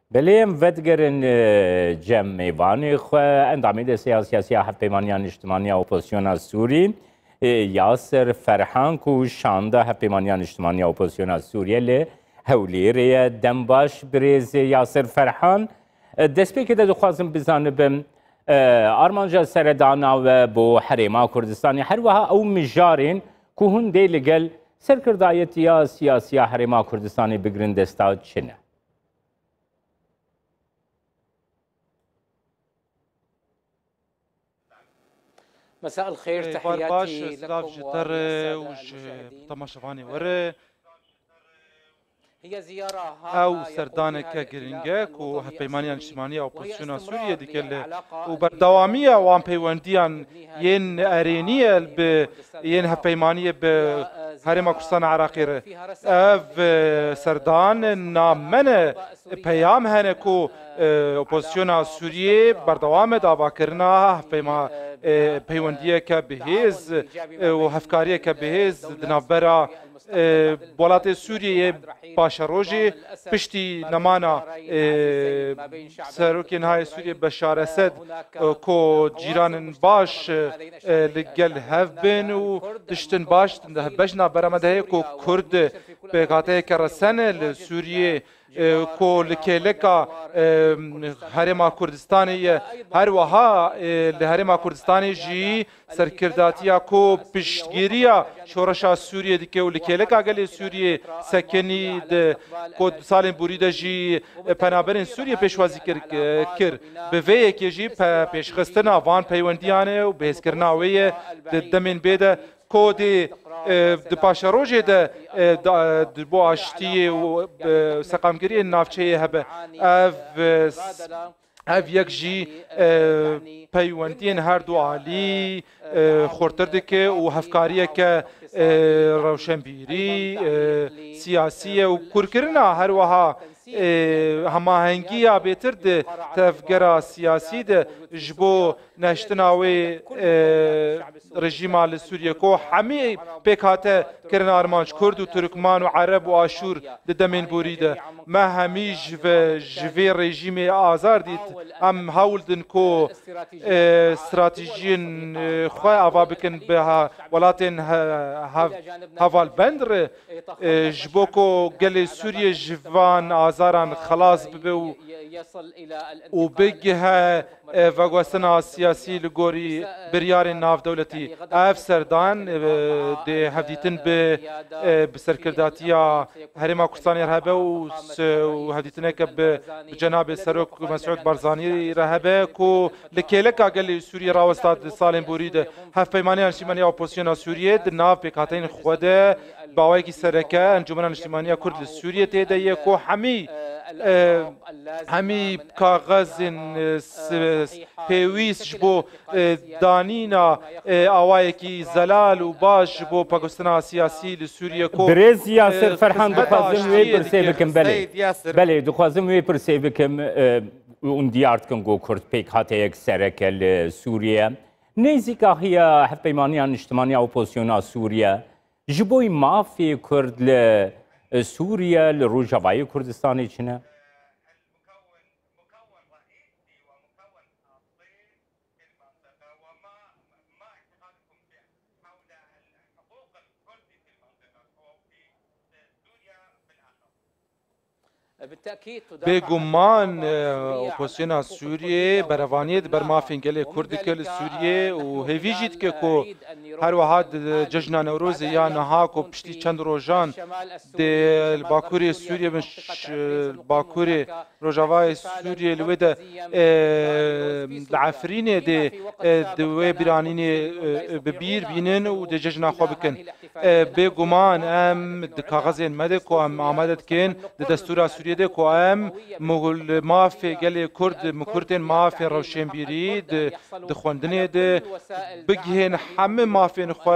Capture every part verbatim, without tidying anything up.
بلیم ودگرن جم میوانی خو اندامی سیاسی سیاسی هفپیمانیان اجتماعی اپوزیسیون سوری یاسر فرحان کو شانده هفپیمانیان اجتماعی اپوزیسیون سوریه لی هولیری دنباش بریز یاسر فرحان دست پی که دخوازم بزنم آرمانجا سردانا و بو حریما کردستانی هر وها او مجارین که هنده لگل سرکردایت یا سیاسی حریما کردستانی بگرن دستا چنه؟ مساء الخير، تحياتي لكم وللسادة المشاهدين. هي زيارة او سردانك جرينجك وهبيمانيان اجتماعية وبوزيسيون سوريا ديكل وبردوامية وان بيونديان ين ارينية ب ين هبيمانية ب هرم كردستان عراقي اف سردان نامن بيام هنكو اپوزیسیون سوریه بردوام دعوا کرنا هفپیما پیوندیه که بهیز و هفکاریه که بهیز دنابرا ولات سوریه باشروجی پشتی نمانا سروکین های سوریه بشار اسد کو جیران باش لگل هف بین و دشتن باش بجنا برامده کو کرد بقاطع کرسن سوریه کو لکلکا هرما کردستانی هر وها لهرما کردستانی جی سرکرداتیا کو پشتگیریا شورشا سوریه دیگه و لکلکا گلی سوریه سکنی د کو سال بوریده جی پنابرین سوریه پیشوازی کر کر به وی کی جی پیشخستنا وان پیوندیانه و بهسکرنا وی دمن بده کو دی د پاشروجه د د بو اشتی و سقامگیری نافچه هبه اف اف یک جی پیوندین هر دو عالی خورتر دکه و هفکاریه که روشنبیری سیاسیه و کرکرنا هر وها هماهنگی بهتر ده تفکر سیاسی ده جبو نشتناوی رژیم آل سوریه کو همی پیکاته کرن آرمانج کرد و ترکمان و عرب و آشور ده دمین بوریده ما همیج و جوی رژیم آزار دید ام هولدن کو استراتیجین خواه آوا بکن به ولاتن هوال بندر جبو کو گل سوریه جوان آزاران خلاص ببو و بگه وگوستنا سیاسی لگوری بریار ناف دولتی اف سردان ده هفدیتن به بسرکرداتیا هرما کردستانی رهبه و هفدیتنه که به جناب سروک مسعود بارزانی رهبه کو لکیلکا گلی سوریه راوستاد سالن بوریده هف پیمانی انشتیمانی اپوزیسیون سوریه ده ناف بکاتین خوده باوی کی سرکه انجمن انشتیمانی کرد سوریه تیده یک کو همی همی کاغذ پیویس بو دانینا آوای کی زلال و باش بو پاکستان سیاسی لسوریه کو برز یاسر فرحان دخوازم وی پرسی بکم بله بله دخوازم وی پرسی بکم اون دیارت کن گو کرد پیک هاته یک سرکه لسوریه نیزی که هی هف پیمانیان اجتماعی اپوزیسیون سوریه جبوی مافی کرد لسوریه لروجاوای کردستانی چنه؟ بگمان اپوزیسیون سوریه بروانیت بر مافینگل کردکل سوریه و هیویجید که کو هر وحد جشن نوروز یا نها کو پشتی چند روزان د باکوری سوریه مش باکوری روجاوای سوریه لوده العفرینه د دوی برانینه ببیر بینن و د جشن خو بکن بگمان ام د کاغذین مده کو ام آمدت کن د دستور سوریه ده کو ام مغول مافی گلی کرد مکردن مافی روشنبیری د خوندنه ده بگهن همه مافی خو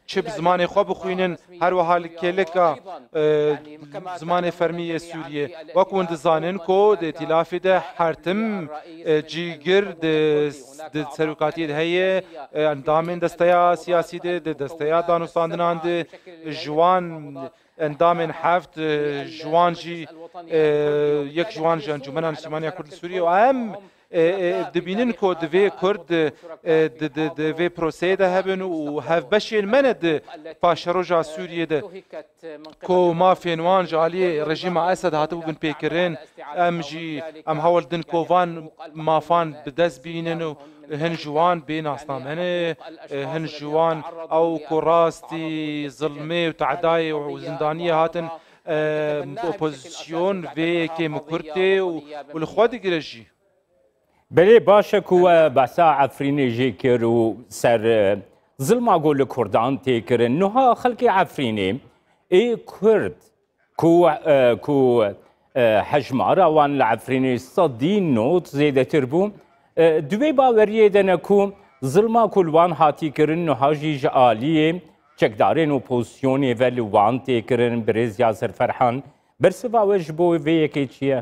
چه زمان خو بخوینن هر وحال کلکا زمان فرمی سوریه وکون دزانن کو د ائتلاف ده حرتم جیگر د سروکاتی ده هي اندامن دستیا سیاسی ده دستیا دانوستاندنان ده جوان اندامن هفت جوان جی یک جوان جی انجمن انجمنیا کرد سوریه و هم دبینن کو دوی کرد دوی پروسه ده هبن و هف بشین من ده پاشروجا سوریه ده کو ما فینوان جالی رژیم اسد هاتو بن پیکرین ام جی ام هول دن کووان مافان بدز بینن و هن جوان بين اصنام هن هن جوان او كراستي ظلمي وتعداي وزندانيه هاتن اوبوزيسيون في كي مكرتي والخواد جرجي بله باشه کو بسا عفرینی جیکر و سر ظلم اقول کردان تیکر نها خلق عفرینی ای کرد کو کو حجمارا وان العفرینی صدین نوت زیده تربو دوی باوریه دنه کو ظلم کلوان هاتی کرن نها جیج آلیه چکدارین اپوزیونی ولی وان تیکرن برز یاسر فرحان برسوا وجبو وی یکی چیه؟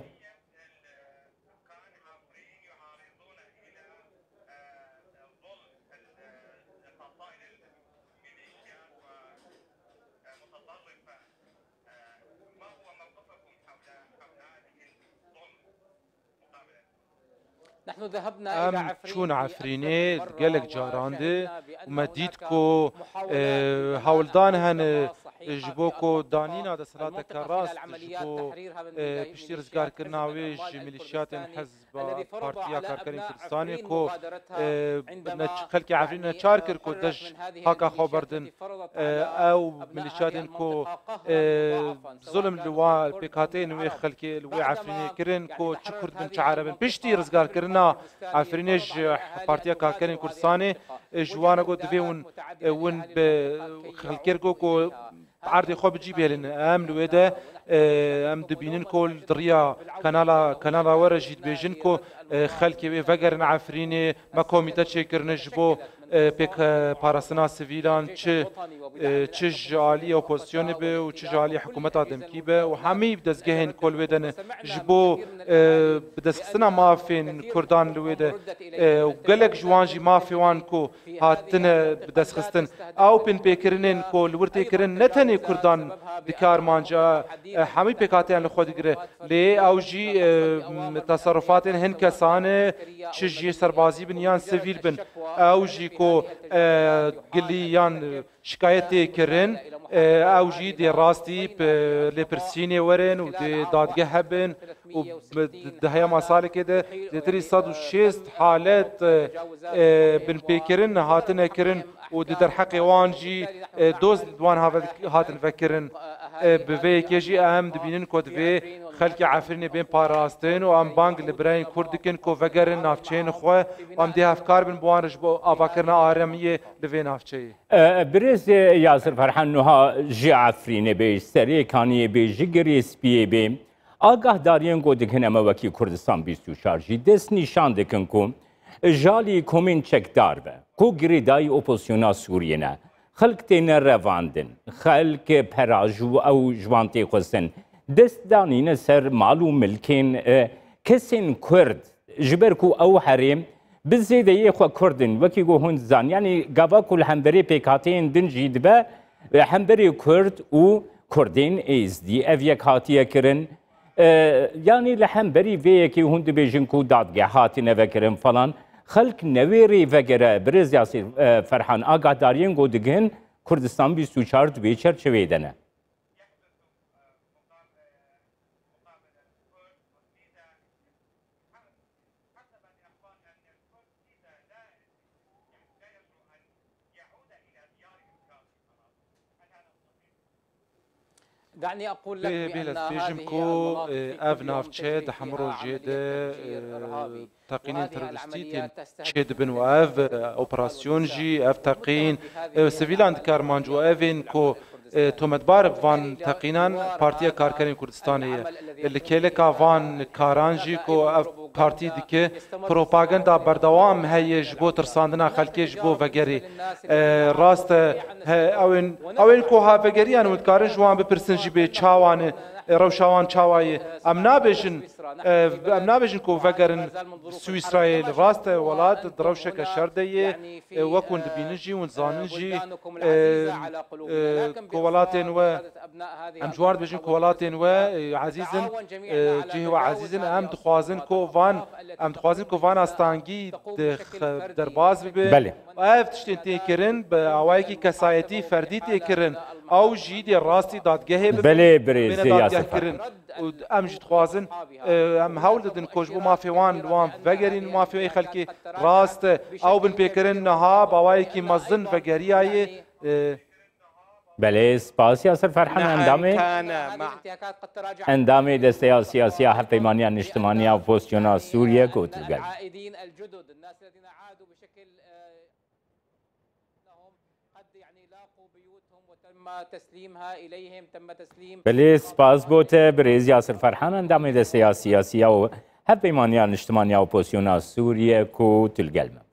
نحن ذهبنا إلى عفرين شون عفريني قالك جاراندي ومديدكو هاولدان هن جبوكو دانينا دا صلاة كراس جبو بشتير زقار كرناويج ميليشيات حزب بارتيا كاركرين كردستاني كو خلقي عفرين نتشاركر كو دج هاكا خوبردن او ميليشيات كو ظلم لوا بيكاتين وي خلقي لوي عفريني كرن كو تشكردن تعاربن بشتير زقار كرنا عفرينيج بارتيا كاركرين كردستاني جوانا كو دفيون ون بخلقيركو كو عرض خوب بجيب هلن ام لويدا ام دبينن كل دريا كنالا كنالا ورا جيت بيجن كو خلكي فقر عفريني ما كوميتا تشكر نجبو بك باراسنا سيفيلان تش تش جالي اوبوزيسيون به و تش جالي حكومه دمكي به و همي بدزگهن كل ودن جبو بدسخسنا ما فين كردان لويدا و قالك جوانجي ما في وان كو هاتن بدسخستن او بن بكرنن كل ورتي كرن نتني كردان دكار مانجا همي بكاتين لخود لي او جي تصرفات هن كسانه تشجي سربازي بنيان سيفيل بن او جي کو گلیان شکایتی کرن او جی دی راستی لپرسینی ورن و دی دادگه هبن و دهیا مسائل کده دی تری صد و شست حالت بن پیکرن هاتن کرن و دی در حق وان جی دوز دوان هاتن فکرن بوی کجی ام دبینن کد وی خلق عفرین بین پاراستین و ام بانگ لبرین کردکن کو وگرن نافچین خو ام دی افکار بن بوانش با آباکرنا آرمیه لوی نافچی برز یاسر فرحان نها جی عفرین بیش سری کانی بیش گریس بیه بیم آگاه دارین کو دکن اما وکی کردستان بیست و چهار جی دست نشان دکن کو جالی کومین چکدار به کو گریدای اپوزیونا سوریه نه خلق تین رواندن خلق پراجو او جوانتی خستن دست دانین سر مالو ملکین کسین کرد جبر کو او حریم بزیده یخوا کردن وکی گو هند زان یعنی گاوا کل همبری پیکاتین دن جید با همبری کرد و کردین ایزدی او یک هاتیه کرن یعنی لحمبری وی یکی هند بیجن کو دادگه هاتینه وکرن فلان خلق نویری وگره برز یاسر فرحان آگاه دارین گو دگن کردستان بیست و چهار دوی چرچوه دنه دعني أقول لك بأن هذه المناطق أف نافشيد حمرو جيد تقين ترستيتين شيد بن واف أوبراسيون جي أف تقين سيفيلان كارمانجو أفين كو تومت بارب فان تقينان بارتيا كاركرين كردستانية اللي كيلكا فان كارانجي كو أف پارتی دیکه پروپاگندا بردوام هی جبو ترساندنا خلکی جبو وگری راست اوین اوین کو ها وگری ان متکارن جوان بپرسن جبه چاوان روشوان چاوای ام نابجن ام نابجن کو وگرن سوئیسرائیل راست ولات دروشک شرده وکون دبینجی ون زانجی كولاتين و ام جوار بيجن كولاتين و عزيزن جي هو عزيزن ام دخوازن كوفان ام دخوازن كوفان استانجي درباز ببي بله اف تشتين تيكرن باوايكي كسايتي فردي تيكرن او جي دي راستي دادگه بله بريز ياسر ام جي دخوازن ام هول ددن كوجبو مافي وان وان فغرين مافي اي خلكي راست او بن بيكرن نها باوايكي مزن فغرياي بله سپاس یاسر فرحان اندامه اندامه دسته سیاسی هفتمانیان اجتماعی اپوزیسیون سوریه گوت گل بله سپاس بوده برز یاسر فرحان اندامه دسته سیاسی هفتمانیان اجتماعی اپوزیسیون سوریه گوت گل